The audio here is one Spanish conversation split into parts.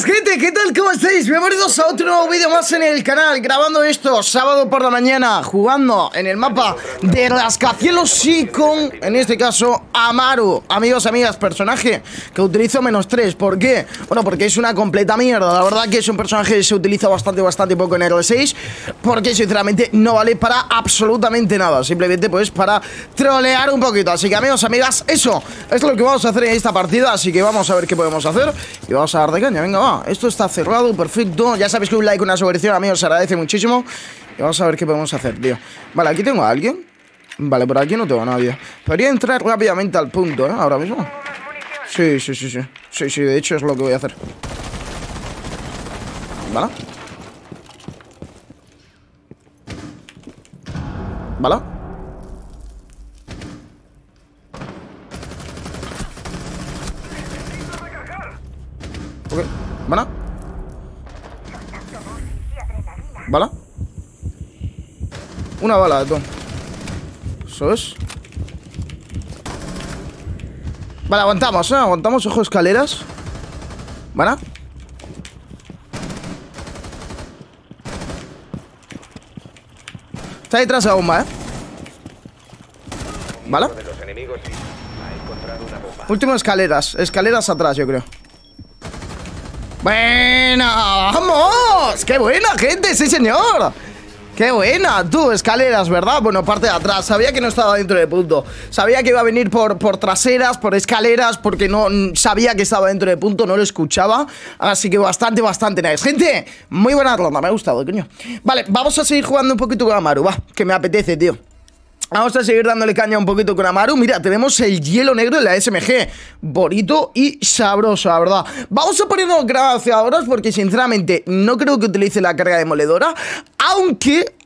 gente, ¿qué tal? ¿Cómo estáis? Bienvenidos a otro nuevo vídeo más en el canal. Grabando esto sábado por la mañana, jugando en el mapa de Rascacielos y con, en este caso, Amaru. Amigos, amigas, personaje que utilizo -3. ¿Por qué? Bueno, porque es una completa mierda. La verdad que es un personaje que se utiliza bastante poco en R6, porque sinceramente no vale para absolutamente nada. Simplemente pues para trolear un poquito. Así que, amigos, amigas, eso es lo que vamos a hacer en esta partida. Así que vamos a ver qué podemos hacer y vamos a dar de caña. Venga, va, esto está cerrado, perfecto. Ya sabéis que un like, una suscripción, amigos, se agradece muchísimo. Y vamos a ver qué podemos hacer, tío. Vale, aquí tengo a alguien. Vale, por aquí no tengo a nadie. Podría entrar rápidamente al punto, ahora mismo. Sí, de hecho es lo que voy a hacer. Vale. Vale. Ok, vale. Vale. Una bala de todo. Eso es. Vale, aguantamos, aguantamos, ojo, escaleras. Vale. Está detrás de la bomba, Vale. Último escaleras. Escaleras atrás, yo creo. ¡Buena! ¡Vamos! ¡Qué buena, gente! ¡Sí, señor! ¡Qué buena! Tú, escaleras, ¿verdad? Bueno, parte de atrás. Sabía que no estaba dentro de punto. Sabía que iba a venir por traseras, por escaleras, porque no sabía que estaba dentro de punto, no lo escuchaba. Así que bastante nice. Gente, muy buena ronda, me ha gustado, coño. Vale, vamos a seguir jugando un poquito con Amaru, va, que me apetece, tío. Vamos a seguir dándole caña un poquito con Amaru. Mira, tenemos el hielo negro en la SMG. Bonito y sabroso, la verdad. Vamos a ponernos graciadoras porque sinceramente no creo que utilice la carga demoledora. Aunque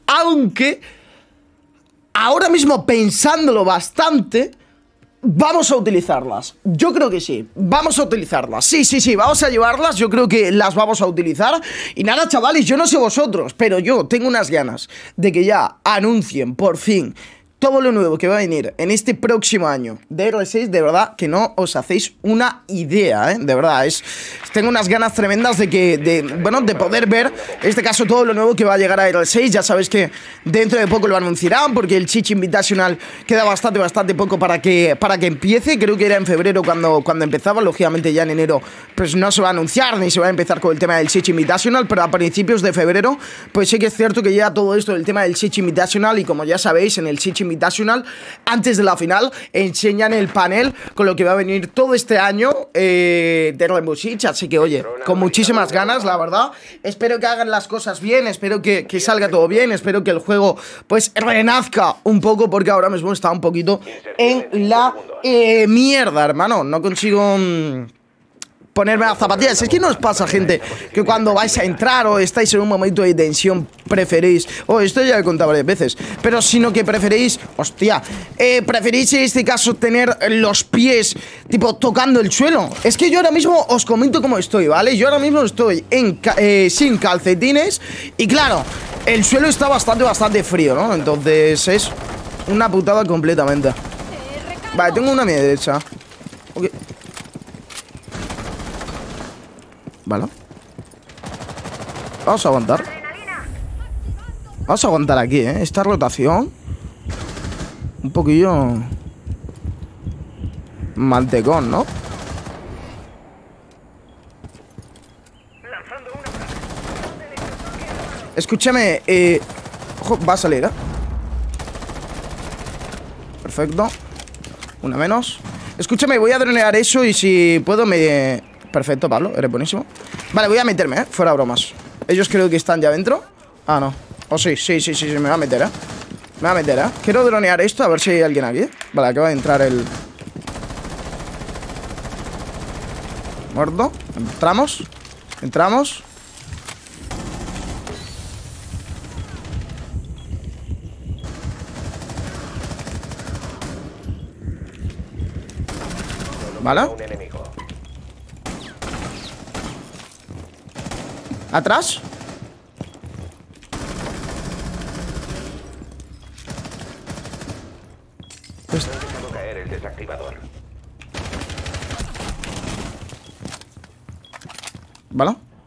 ahora mismo pensándolo bastante, vamos a utilizarlas. Yo creo que sí, vamos a utilizarlas. Sí, vamos a llevarlas, yo creo que las vamos a utilizar. Y nada, chavales, yo no sé vosotros, pero yo tengo unas ganas de que ya anuncien por fin todo lo nuevo que va a venir en este próximo año de R6. De verdad que no os hacéis una idea, de verdad, tengo unas ganas tremendas de poder ver, en este caso, todo lo nuevo que va a llegar a R6. Ya sabéis que dentro de poco lo anunciarán, porque el Chichi Invitational queda bastante poco para que empiece. Creo que era en febrero cuando empezaba. Lógicamente ya en enero pues no se va a anunciar ni se va a empezar con el tema del Chichi Invitational, pero a principios de febrero pues sí que es cierto que llega todo esto del tema del Chichi Invitational. Y como ya sabéis, en el Chichi Invitational, antes de la final, enseñan el panel con lo que va a venir todo este año de Rainbow Six. Así que, oye, con muchísimas ganas, la verdad. Espero que hagan las cosas bien, espero que salga todo bien, espero que el juego pues renazca un poco, porque ahora mismo está un poquito en la mierda, hermano. No consigo ponerme las zapatillas. Es que no os pasa, gente, que cuando vais a entrar o estáis en un momento de tensión preferís, esto ya lo he contado varias veces, pero sino que preferís, preferís en este caso tener los pies tipo tocando el suelo? Es que yo ahora mismo os comento cómo estoy, ¿vale? Yo ahora mismo estoy sin calcetines y claro, el suelo está bastante frío, ¿no? Entonces es una putada completamente. Vale, tengo una a mi derecha. Ok. Vale. Vamos a aguantar. Vamos a aguantar aquí, esta rotación. Un poquillo mantecón, ¿no? Escúchame, ojo, va a salir, Perfecto. Una menos. Escúchame, voy a dronear eso y si puedo me... Perfecto, Pablo, eres buenísimo. Vale, voy a meterme, fuera bromas. Ellos creo que están ya dentro. Ah, no. Sí, me va a meter, Me va a meter, Quiero dronear esto, a ver si hay alguien aquí. Vale, acaba de entrar el... Muerto. Entramos. Vale. ¿Atrás? ¿Vale?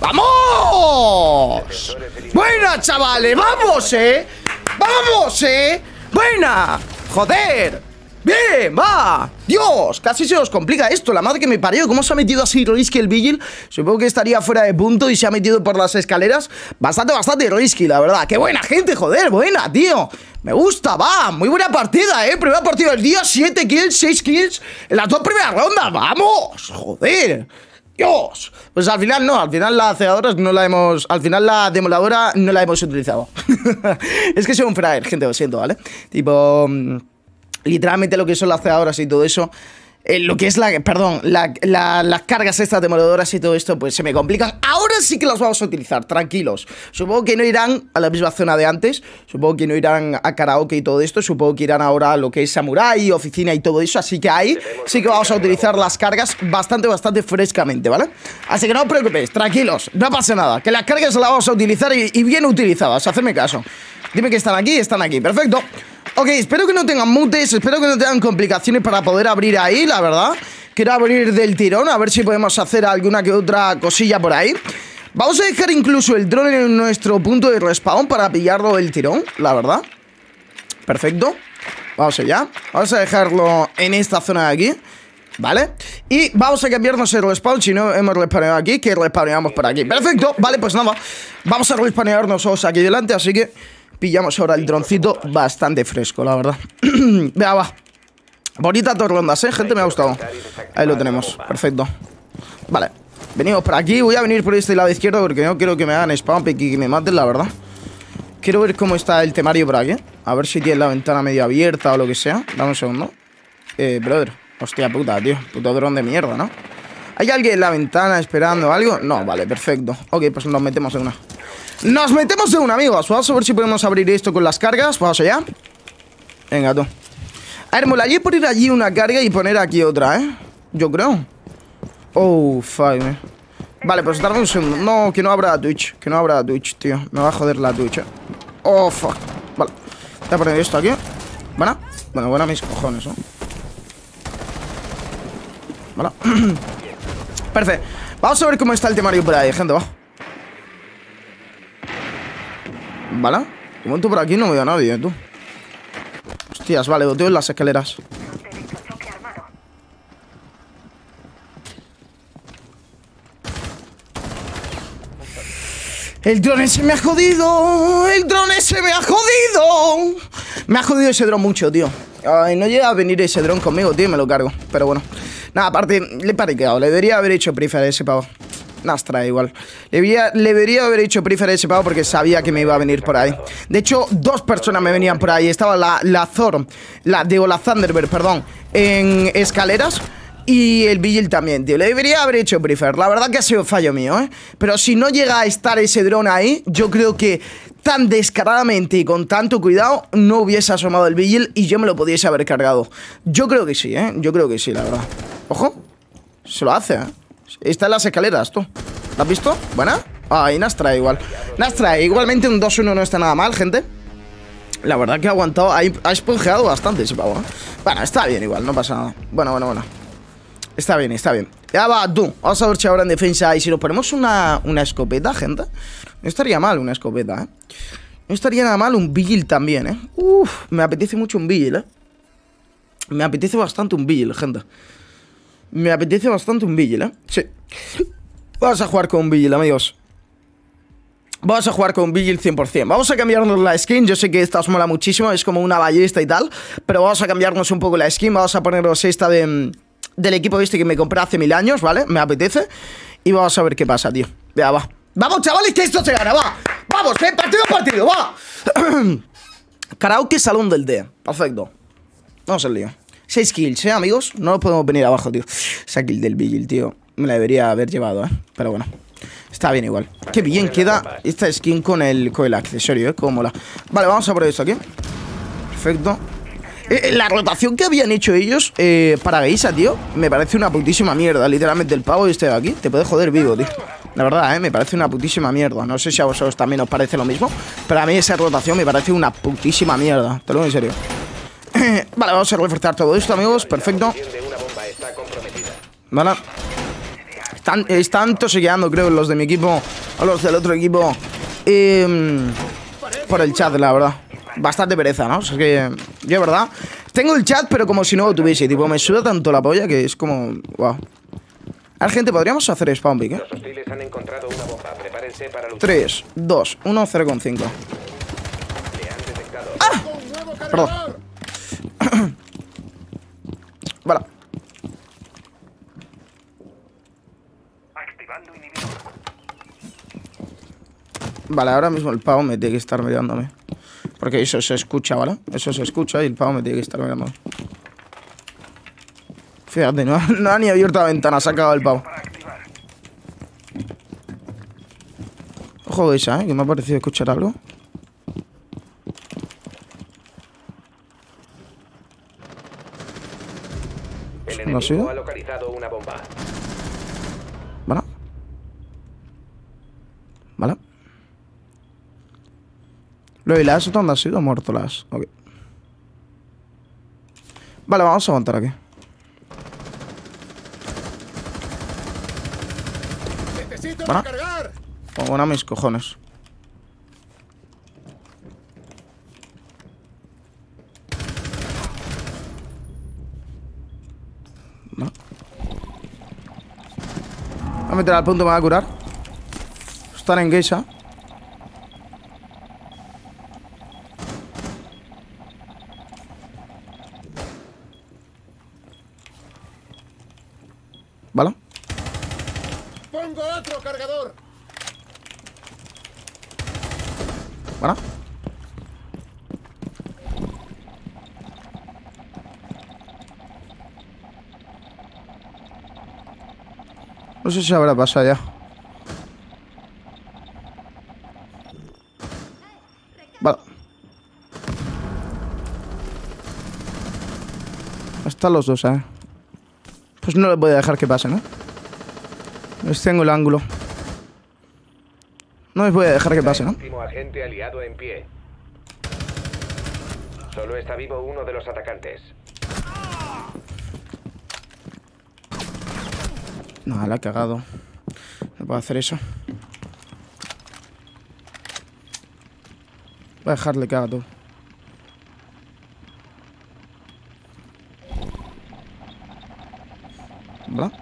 ¡Vamos! ¡Buena, chavales! ¡Vamos, ¡Vamos, ¡Buena! ¡Joder! ¡Bien! ¡Va! ¡Dios! Casi se nos complica esto. La madre que me parió. ¿Cómo se ha metido así risky el Vigil? Supongo que estaría fuera de punto y se ha metido por las escaleras. Bastante risky, la verdad. ¡Qué buena gente, joder! ¡Buena, tío! Me gusta, va. Muy buena partida, Primera partida del día. 7 kills, 6 kills en las 2 primeras rondas. ¡Vamos! ¡Joder! ¡Dios! Pues al final no, al final la cegadora no la hemos... Al final la demoladora no la hemos utilizado. Es que soy un fryer, gente, lo siento, ¿vale? Tipo... literalmente lo que son las cegadoras y todo eso, lo que es las cargas estas demoladoras y todo esto, pues se me complican. Ahora sí que las vamos a utilizar, tranquilos. Supongo que no irán a la misma zona de antes, supongo que no irán a karaoke y todo esto, supongo que irán ahora a lo que es samurai, oficina y todo eso, así que ahí sí que vamos a utilizar las cargas bastante frescamente, ¿vale? Así que no os preocupéis, tranquilos, no pasa nada, que las cargas las vamos a utilizar y bien utilizadas, hacedme caso. Dime que están aquí, perfecto. Ok, espero que no tengan mutes, espero que no tengan complicaciones para poder abrir ahí, la verdad. Quiero abrir del tirón, a ver si podemos hacer alguna que otra cosilla por ahí. Vamos a dejar incluso el dron en nuestro punto de respawn para pillarlo del tirón, la verdad. Perfecto. Vamos allá. Vamos a dejarlo en esta zona de aquí, ¿vale? Y vamos a cambiarnos el respawn. Si no hemos respawneado aquí, que respawneamos por aquí. Perfecto, vale, pues nada. Vamos a respawnearnos aquí delante, así que... pillamos ahora el droncito bastante fresco, la verdad. Venga, va. Bonita dos rondas, gente, me ha gustado. Ahí lo tenemos, perfecto. Vale, venimos por aquí. Voy a venir por este lado izquierdo porque no quiero que me hagan spam y que me maten, la verdad. Quiero ver cómo está el temario por aquí. A ver si tiene la ventana medio abierta o lo que sea. Dame un segundo. Brother, hostia puta, tío. Puto dron de mierda, ¿no? ¿Hay alguien en la ventana esperando algo? No, vale, perfecto. Ok, pues nos metemos en una. Nos metemos de una, amigos. Vamos a ver si podemos abrir esto con las cargas. Vamos allá. Venga, tú. A ver, molaría poner allí una carga y poner aquí otra, yo creo. Oh, fuck, Vale, pues darme un segundo. No, que no abra Twitch. Que no abra Twitch, tío. Me va a joder la Twitch, Oh, fuck. Vale. Voy a poner esto aquí. ¿Buena? Bueno, buena mis cojones, ¿no? Vale. Perfecto. Vamos a ver cómo está el temario por ahí, gente, va. Vale, de momento por aquí no veo a nadie, tú. Hostias, vale, boteo en las escaleras. El dron ese me ha jodido. El dron ese me ha jodido. Me ha jodido ese dron mucho, tío. Ay, no llega a venir ese dron conmigo, tío, me lo cargo. Pero bueno, nada, aparte, le he pariqueado. Le debería haber hecho prefer a ese pavo. Nastra, igual. Le debería haber hecho prefer a ese pavo porque sabía que me iba a venir por ahí. De hecho, dos personas me venían por ahí. Estaba la Thunderbird, perdón, en escaleras. Y el Vigil también, tío. Le debería haber hecho prefer. La verdad que ha sido fallo mío, Pero si no llega a estar ese dron ahí, yo creo que tan descaradamente y con tanto cuidado no hubiese asomado el Vigil y yo me lo pudiese haber cargado. Yo creo que sí, Yo creo que sí, la verdad. Ojo. Se lo hace, Está en las escaleras, tú. ¿Lo has visto? ¿Buena? Ah, y Nastra igual. Nastra, igualmente un 2-1 no está nada mal, gente. La verdad que ha aguantado. Ha esponjeado bastante ese pavo, Bueno, está bien igual, no pasa nada. Bueno. Está bien. Ya va, tú. Vamos a ver si ahora en defensa. Y si nos ponemos una escopeta, gente. No estaría mal una escopeta, No estaría nada mal un Vigil también, Uf, me apetece mucho un Vigil, Me apetece bastante un Vigil, gente. Me apetece bastante un Vigil, Sí. Vamos a jugar con un Vigil, amigos. Vamos a jugar con un Vigil 100%. Vamos a cambiarnos la skin. Yo sé que esta os mola muchísimo. Es como una ballesta y tal. Pero vamos a cambiarnos un poco la skin. Vamos a ponernos esta del equipo este que me compré hace 1000 años, ¿vale? Me apetece. Y vamos a ver qué pasa, tío. Venga, va. Vamos, chavales, que esto se gana, va. Vamos, partido, va. Karaoke Salón del D. Perfecto. Vamos al lío. 6 kills, amigos. No nos podemos venir abajo, tío. Esa kill del Vigil, tío. Me la debería haber llevado, Pero bueno. Está bien igual. Qué bien queda esta skin con el accesorio, Cómo mola. Vale, vamos a por esto aquí. Perfecto. La rotación que habían hecho ellos para Geisha, tío, me parece una putísima mierda. Literalmente el pavo este de aquí te puede joder vivo, tío. La verdad, me parece una putísima mierda. No sé si a vosotros también os parece lo mismo, pero a mí esa rotación me parece una putísima mierda. Te lo digo en serio. Vale, vamos a reforzar todo esto, amigos. Perfecto. Vale. Están tosequeando, creo, los de mi equipo o los del otro equipo por el chat, la verdad. Bastante pereza, ¿no? O sea, que yo, de verdad, tengo el chat, pero como si no lo tuviese. Tipo, me suda tanto la polla que es como... Wow. A ver, gente, podríamos hacer spawn pick, ¿eh? Los hostiles han encontrado una bomba. Prepárense para luchar. 3, 2, 1, 0,5. Le han detectado. ¡Ah! Perdón. Vale. Activando inhibidor. Vale, ahora mismo el pavo me tiene que estar mirándome. Porque eso se escucha, ¿vale? Eso se escucha y el pavo me tiene que estar mirándome. Fíjate, no ha ni abierto la ventana, se ha cagado el pavo. Ojo de esa, que me ha parecido escuchar algo. El ¿No ha sido? enemigo ha localizado una bomba. Vale. Vale. Lo de las, ¿dónde ha sido? Muerto las. Ok. Vale, vamos a aguantar aquí. ¿Vale? Oh, bueno, a mis cojones. ¿Vale? Voy a meter al punto, me va a curar. Están en geisha. ¿Vale? ¡Pongo otro cargador! ¿Vale? No sé si habrá pasado ya. Vale. Están los dos, Pues no les voy a dejar que pasen, ¿no? Les tengo el ángulo. No les voy a dejar que pase, ¿no? Último agente aliado en pie. Solo está vivo uno de los atacantes. No, la he cagado. No puedo hacer eso. Voy a dejarle que haga todo. ¿Vale?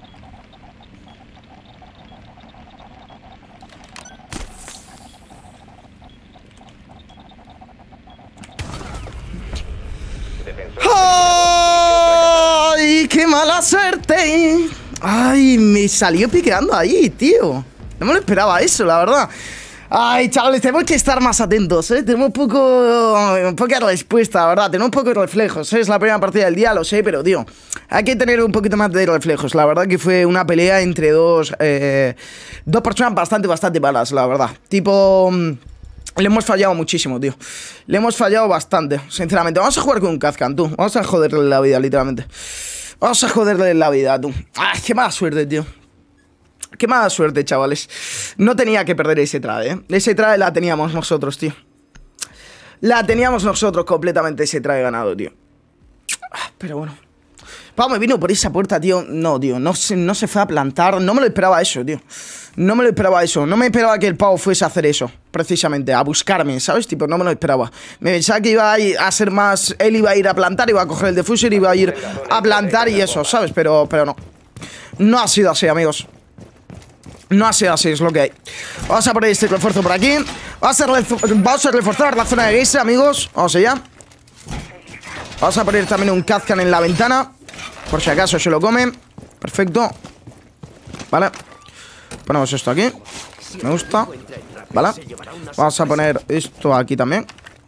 ¡Ay! ¡Qué mala suerte! ¡Ay! Me salió piqueando ahí, tío. No me lo esperaba eso, la verdad. Ay, chavales, tenemos que estar más atentos, ¿eh? Tenemos poca respuesta, la verdad. Tenemos pocos reflejos, ¿eh? Es la primera partida del día, lo sé, pero, tío, hay que tener un poquito más de reflejos. La verdad que fue una pelea entre dos personas bastante malas, la verdad. Tipo... le hemos fallado muchísimo, tío. Le hemos fallado bastante, sinceramente. Vamos a jugar con un Kazkan, tú. Vamos a joderle la vida, literalmente. Vamos a joderle la vida, tú. ¡Ay, qué mala suerte, tío! Qué mala suerte, chavales. No tenía que perder ese trade, ¿eh? Ese trade la teníamos nosotros, tío. La teníamos nosotros completamente, ese trade ganado, tío. Pero bueno. Pau me vino por esa puerta, tío. No, tío, no se fue a plantar. No me lo esperaba eso, tío. No me lo esperaba eso. No me esperaba que el Pau fuese a hacer eso, precisamente, a buscarme, ¿sabes? Tipo, no me lo esperaba. Me pensaba que iba a ser más... Él iba a ir a plantar, iba a coger el defuser, iba a ir a plantar y eso, ¿sabes? Pero no. No ha sido así, amigos. No ha sido así, es lo que hay. Vamos a poner este refuerzo por aquí. Vamos a reforzar la zona de geisha, amigos. Vamos allá. Vamos a poner también un Kazkan en la ventana, por si acaso se lo comen. Perfecto. Vale. Ponemos esto aquí. Me gusta. Vale. Vamos a poner esto aquí también.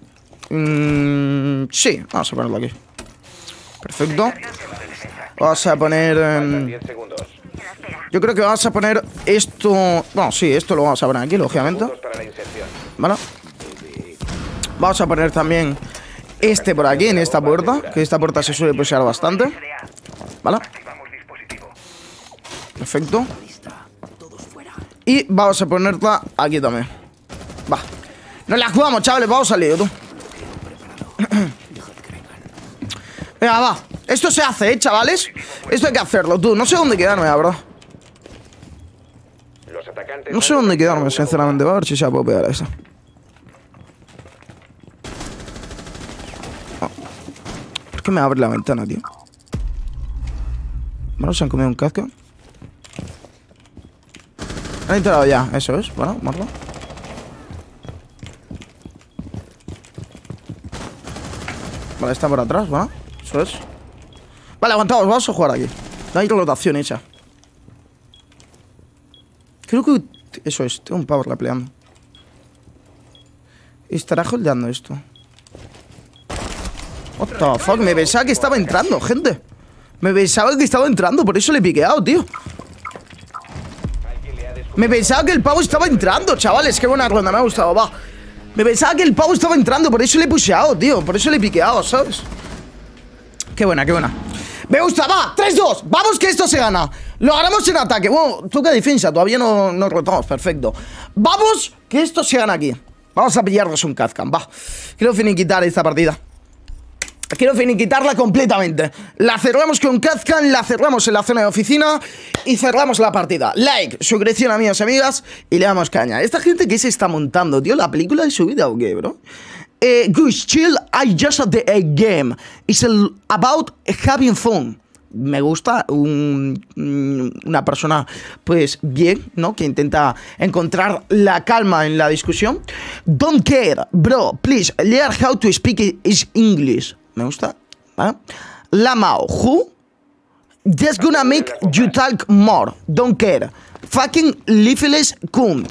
Sí, vamos a ponerlo aquí. Perfecto. Vamos a poner... yo creo que vamos a poner esto... Bueno, sí, esto lo vamos a poner aquí, lógicamente. Vale. Vamos a poner también este por aquí, en esta puerta. Que esta puerta se suele pushear bastante. Vale. Perfecto. Y vamos a ponerla aquí también. Va. Nos la jugamos, chavales, vamos al lío, tú. Venga, va. Esto se hace, chavales. Esto hay que hacerlo, tú. No sé dónde quedarme, la verdad. atacantes. No sé dónde quedarme, sinceramente. Va a ver si se puede pegar a esa. ¿Por qué me abre la ventana, tío? Bueno, se han comido un casco. Han entrado ya, eso es. Bueno, marlo. Vale, está por atrás, ¿va? Eso es. Vale, aguantamos, vamos a jugar aquí. No hay rotación hecha. Creo que... Eso es, tengo un power repleando. Estará holdeando esto. What the fuck, me pensaba que estaba entrando, gente. Me pensaba que estaba entrando, por eso le he piqueado, tío. Me pensaba que el pavo estaba entrando, chavales. Qué buena ronda, me ha gustado, va. Me pensaba que el pavo estaba entrando, por eso le he pusheado, tío. Por eso le he piqueado, ¿sabes? Qué buena, qué buena. Me gusta, va, 3-2. Vamos que esto se gana. Lo ganamos en ataque. Bueno, toca defensa, todavía no rotamos, perfecto. Vamos que esto se gana aquí. Vamos a pillarnos un Kazkan, va. Quiero finiquitar esta partida. Quiero finiquitarla completamente. La cerramos con Kazkan, la cerramos en la zona de oficina y cerramos la partida. Like, suscripción, amigos y amigas, y le damos caña. Esta gente que se está montando, tío, ¿la película de su vida o qué, bro? Guys, chill, I just at the game. It's about having fun. Me gusta una persona, pues, bien, ¿no? Que intenta encontrar la calma en la discusión. Don't care, bro, please, learn how to speak is English. Me gusta, ¿vale? Lamao, who? Just gonna make you talk more. Don't care. Fucking leafless cunt.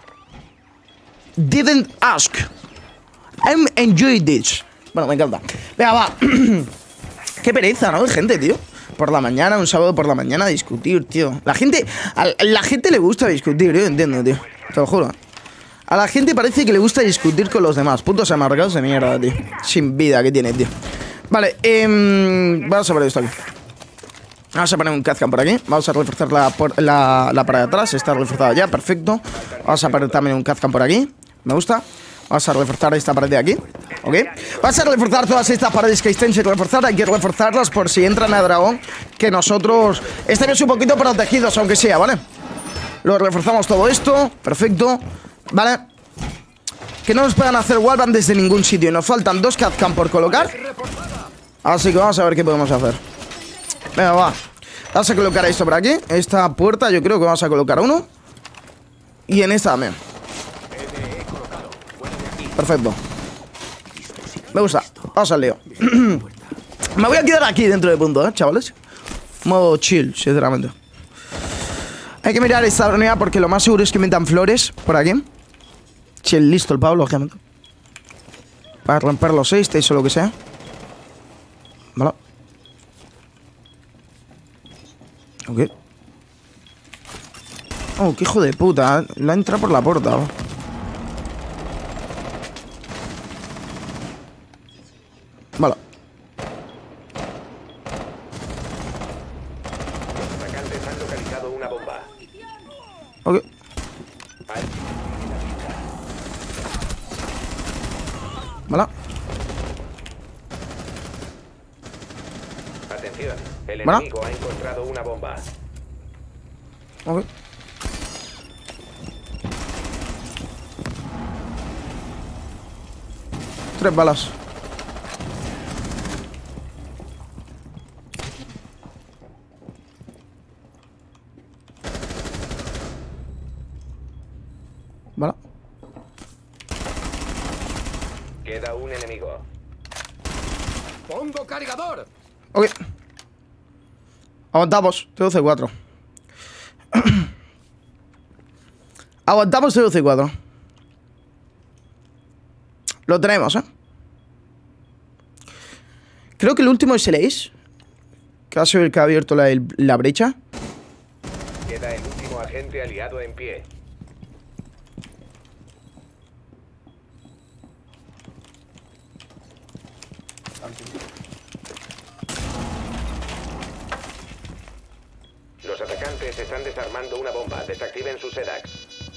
Didn't ask. I'm enjoying this. Bueno, me encanta. Venga, va. Qué pereza, ¿no? De gente, tío. Por la mañana, un sábado por la mañana, discutir, tío. A la gente le gusta discutir, yo entiendo, tío. Te lo juro. A la gente parece que le gusta discutir con los demás. Putos amargados de mierda, tío. Sin vida que tiene, tío. Vale, vamos a poner esto aquí. Vamos a poner un Kazkan por aquí. Vamos a reforzar la pared de atrás. Está reforzada ya, perfecto. Vamos a poner también un Kazkan por aquí. Me gusta. Vamos a reforzar esta pared de aquí. ¿Ok? Vamos a reforzar todas estas paredes que estén sin reforzar. Hay que reforzarlas por si entran a dragón. Que nosotros estemos un poquito protegidos, aunque sea, ¿vale? Lo reforzamos todo esto. Perfecto. ¿Vale? Que no nos puedan hacer wallbang desde ningún sitio. Y nos faltan 2 Kazkan por colocar. Así que vamos a ver qué podemos hacer. Venga, va. Vamos a colocar esto por aquí. Esta puerta yo creo que vamos a colocar uno. Y en esta también. Perfecto. Me gusta. Vamos al lío. Me voy a quedar aquí dentro de punto, chavales. Modo chill, sinceramente. Hay que mirar esta avenida porque lo más seguro es que metan flores por aquí. Chill, listo el pavo, lógicamente. Para romper los 6, o lo que sea. Vale. Ok. Oh, qué hijo de puta. La ha entrado por la puerta, ¿no? Vale. Los atacantes han localizado una bomba. Ok. Vale. Atención, el Bueno. enemigo ha encontrado una bomba. Ok. Tres balas. Vale. Queda un enemigo. ¡Pongo cargador! Ok. Aguantamos. T12-4. Aguantamos T12-4. Lo tenemos, Creo que el último es el Ace. Que va a ser el que ha abierto la brecha. Queda el último agente aliado en pie. Los atacantes están desarmando una bomba. Desactiven sus SEDAX.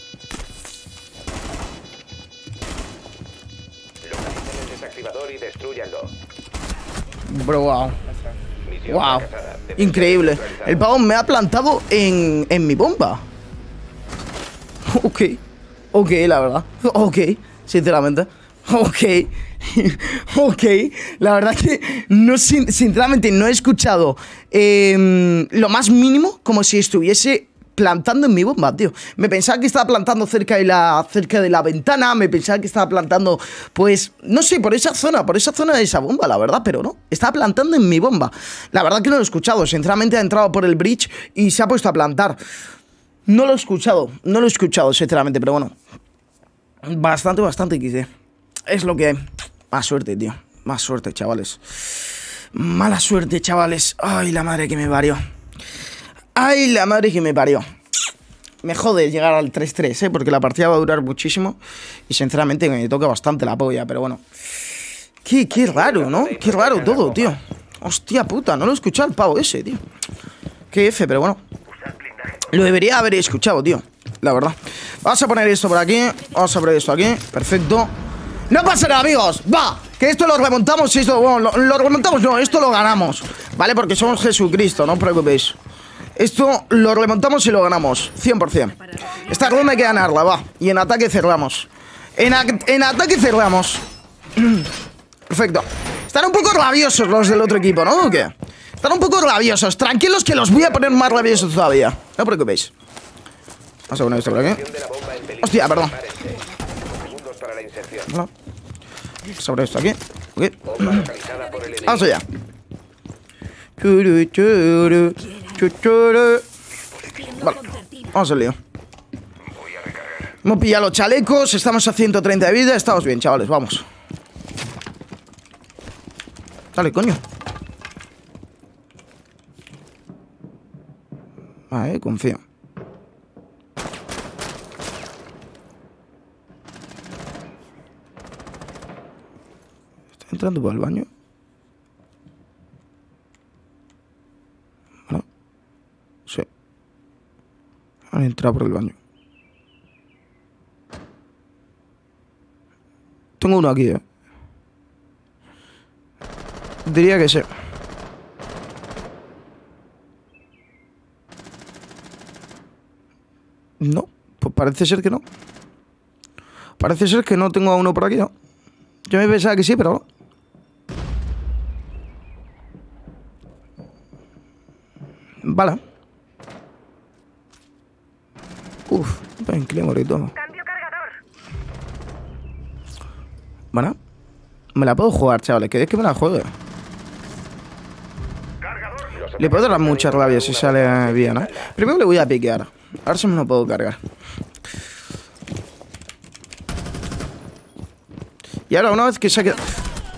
Localicen el desactivador y destrúyanlo. Bro, wow. Misión Wow. fracasada. Defensa Increíble. neutralizada. El pavo me ha plantado en mi bomba. Ok. Ok, la verdad. Ok, sinceramente. Ok. Ok. La verdad que no, sinceramente no he escuchado lo más mínimo como si estuviese plantando en mi bomba, tío. Me pensaba que estaba plantando cerca de la ventana. Me pensaba que estaba plantando, pues, no sé, por esa zona de esa bomba, la verdad, pero no. Estaba plantando en mi bomba. La verdad que no lo he escuchado. Sinceramente ha entrado por el bridge y se ha puesto a plantar. No lo he escuchado, sinceramente, pero bueno. Bastante XD. Es lo que hay. Más suerte, tío. Más suerte, chavales. Mala suerte, chavales. Ay, la madre que me parió. Ay, la madre que me parió. Me jode llegar al 3-3, porque la partida va a durar muchísimo. Y sinceramente me toca bastante la polla, pero bueno. Qué raro, ¿no? Qué raro todo, tío. Hostia puta, no lo he escuchado el pavo ese, tío. Qué F, pero bueno. Lo debería haber escuchado, tío. La verdad. Vamos a poner esto por aquí. Vamos a poner esto aquí. Perfecto. No pasa nada, amigos. Va. Que esto lo remontamos. Esto, bueno, lo remontamos, no. Esto lo ganamos. ¿Vale? Porque somos Jesucristo, no os preocupéis. Esto lo remontamos y lo ganamos. 100%. Esta ronda hay que ganarla, va. Y en ataque cerramos. En ataque cerramos. Perfecto. Están un poco rabiosos los del otro equipo, ¿no? ¿O qué? Están un poco rabiosos. Tranquilos que los voy a poner más rabiosos todavía. No os preocupéis. Vamos a poner esto por aquí. Hostia, perdón. Vale. Sobre esto aquí. Ok. Vamos allá. Vale. Vamos al lío. Hemos pillado los chalecos. Estamos a 130 de vida. Estamos bien, chavales. Vamos. Dale, coño. Vale, confío. ¿Está entrando por el baño? ¿No? Sí. Han entrado por el baño. Tengo uno aquí, Diría que sí. No, pues parece ser que no. Parece ser que no tengo a uno por aquí, ¿no? Yo me pensaba que sí, pero no. Vale. Uf, está en Claymore y todo. Cambio cargador. Bueno, me la puedo jugar, chavales. ¿Queréis que me la juegue? Le puedo dar mucha rabia si sale bien, ¿eh? Primero le voy a piquear. Ahora sí me lo puedo cargar. Y ahora una vez que se ha quedado...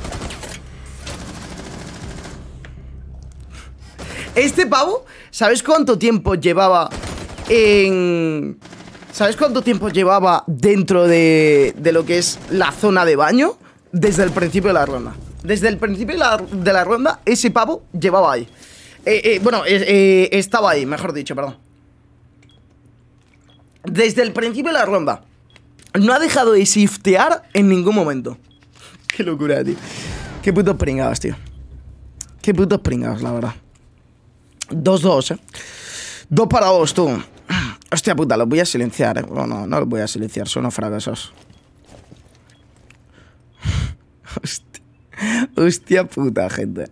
Este pavo, ¿sabes cuánto tiempo llevaba en... ¿Sabes cuánto tiempo llevaba dentro de lo que es la zona de baño? Desde el principio de la ronda. Desde el principio de la ronda, ese pavo llevaba ahí. Estaba ahí, mejor dicho, perdón. Desde el principio de la ronda. No ha dejado de shiftear en ningún momento. Qué locura, tío. Qué putos pringados, tío. Qué putos pringados, la verdad. 2-2, 2 para 2, tú. Hostia puta, los voy a silenciar, No los voy a silenciar, son unos fracasos. Hostia puta, gente.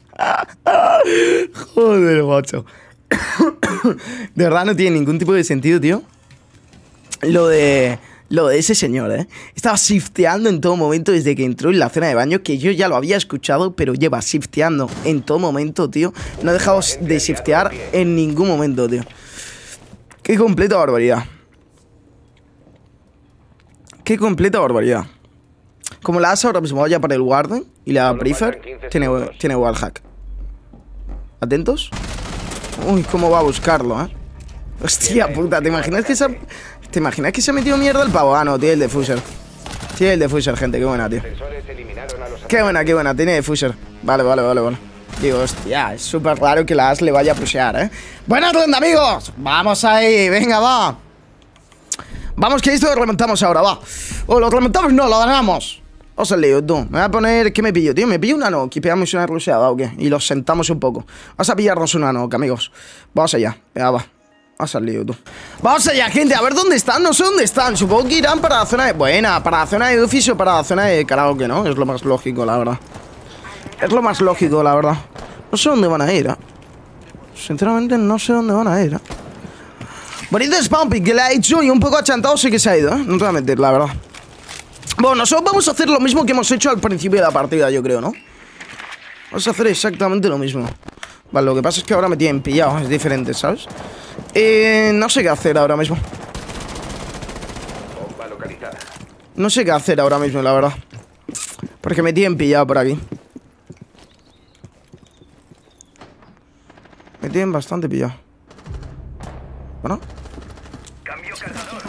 Joder, macho. De verdad no tiene ningún tipo de sentido, tío. Lo de ese señor, Estaba shifteando en todo momento desde que entró en la zona de baño, que yo ya lo había escuchado, pero lleva shifteando en todo momento, tío. No ha dejado de shiftear en ningún momento, tío. Qué completa barbaridad. Qué completa barbaridad. Como la hace ahora mismo, vaya para el Warden y la Prefer, tiene wallhack. ¿Atentos? Uy, cómo va a buscarlo, Hostia puta, ¿te imaginas que se ha metido mierda el pavo? Ah, no, tiene el defuser. Tiene el defuser, gente, qué buena, tío. Qué buena, tiene defuser. Vale. Digo, hostia, es súper raro que la As le vaya a pushear, Buena ronda, amigos. Vamos ahí, venga, va. Vamos, que esto lo remontamos ahora, va. O lo remontamos, no, lo ganamos. Os el lío, tú. Me voy a poner... ¿Qué me pillo, tío? Me pillo una Nokia. ¿Pillamos una rusheada o qué? Y los sentamos un poco. Vamos a pillarnos una Nokia, amigos. Vamos allá. Venga, va. Ha salido tú. Vamos allá, gente, a ver dónde están. No sé dónde están, supongo que irán para la zona de... Buena, para la zona de edificio o para la zona de karaoke, ¿no? Es lo más lógico, la verdad. Es lo más lógico, la verdad. No sé dónde van a ir, ¿eh? Sinceramente no sé dónde van a ir, ¿eh? Bonito spawn pick que le ha hecho y un poco achantado sí que se ha ido, ¿eh? No te voy a mentir, la verdad. Bueno, nosotros vamos a hacer lo mismo que hemos hecho al principio de la partida, yo creo, ¿no? Vamos a hacer exactamente lo mismo. Vale, lo que pasa es que ahora me tienen pillado, es diferente, ¿sabes? No sé qué hacer ahora mismo. Bomba localizada. No sé qué hacer ahora mismo, la verdad. Porque me tienen pillado por aquí. Me tienen bastante pillado. Bueno. Cambio cargador.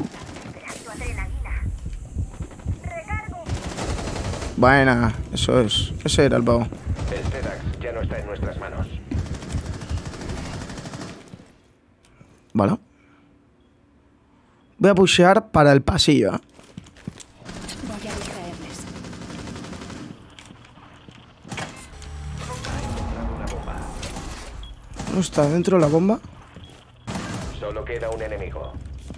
Buena, eso es. Ese era el pavo. El SEDAX ya no está en nuestras manos. Vale. Voy a pushear para el pasillo, ¿eh? Voy a distraerles. ¿No está dentro de la bomba? Solo queda un enemigo.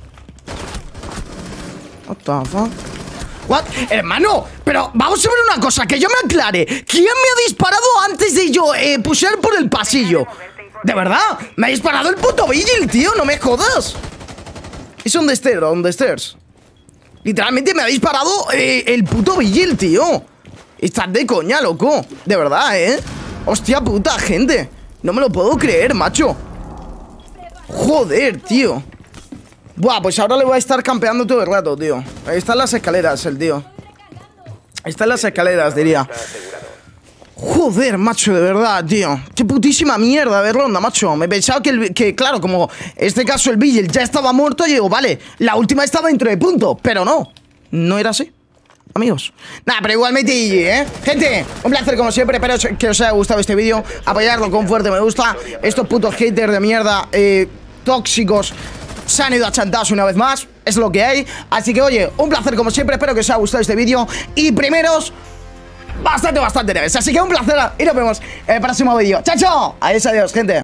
What the fuck? What? Hermano, pero vamos a ver una cosa, que yo me aclare. ¿Quién me ha disparado antes de yo pushear por el pasillo? ¿De verdad? Me ha disparado el puto Vigil, tío, no me jodas. ¿Es on the stairs? ¿On the stairs? Literalmente me ha disparado el puto Vigil, tío. Estás de coña, loco. De verdad, ¿eh? Hostia puta, gente. No me lo puedo creer, macho. Joder, tío. Buah, pues ahora le voy a estar campeando todo el rato, tío. Ahí están las escaleras, el tío. Ahí están las escaleras, diría. Está asegurado. Joder, macho, de verdad, tío. Qué putísima mierda de ronda, macho. Me pensaba que claro, como en este caso el Vigil ya estaba muerto, y digo, vale, la última estaba dentro de punto. Pero no, no era así, amigos. Nada, pero igualmente, ¿eh? Gente, un placer como siempre. Espero que os haya gustado este vídeo. Apoyarlo con fuerte me gusta. Estos putos haters de mierda, tóxicos, se han ido achantados una vez más. Es lo que hay. Así que, oye, un placer como siempre. Espero que os haya gustado este vídeo. Y primeros, bastante niveles. Así que un placer y nos vemos en el próximo vídeo. ¡Chao, chao! Adiós, gente.